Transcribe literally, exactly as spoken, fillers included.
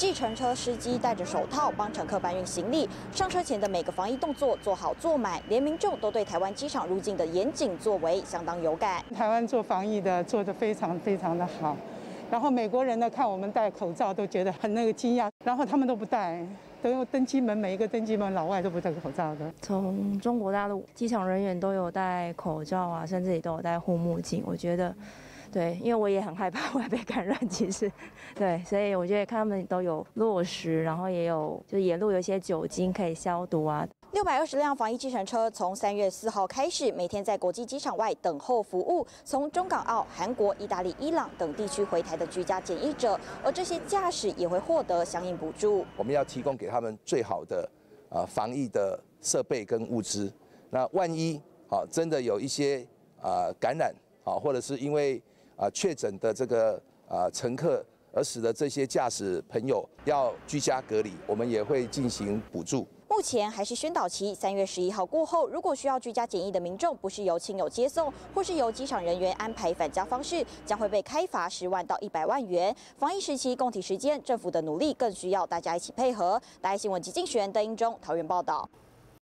计程车司机戴着手套帮乘客搬运行李，上车前的每个防疫动作做好做满，连民众都对台湾机场入境的严谨作为相当有感。 台湾做防疫的做得非常非常的好，然后美国人呢看我们戴口罩都觉得很那个惊讶，然后他们都不戴。 都有登机门，每一个登机门老外都不戴口罩的。 从中国大陆机场人员都有戴口罩啊，甚至也都有戴护目镜。我觉得，对，因为我也很害怕会被感染，其实，对，所以我觉得他们都有落实，然后也有就是沿路有一些酒精可以消毒啊。 六百二十辆防疫计程车从三月四号开始，每天在国际机场外等候服务，从中港澳、韩国、意大利、伊朗等地区回台的居家检疫者，而这些驾驶也会获得相应补助。 我们要提供给他们最好的啊防疫的设备跟物资。那万一啊真的有一些啊感染啊，或者是因为啊确诊的这个啊乘客而使得这些驾驶朋友要居家隔离，我们也会进行补助。 目前还是宣导期，三月十一号过后，如果需要居家检疫的民众，不是由亲友接送，或是由机场人员安排返家方式，将会被开罚十万到一百万元。防疫时期共体时间，政府的努力更需要大家一起配合。大爱新闻及竞选邓英中桃园报道。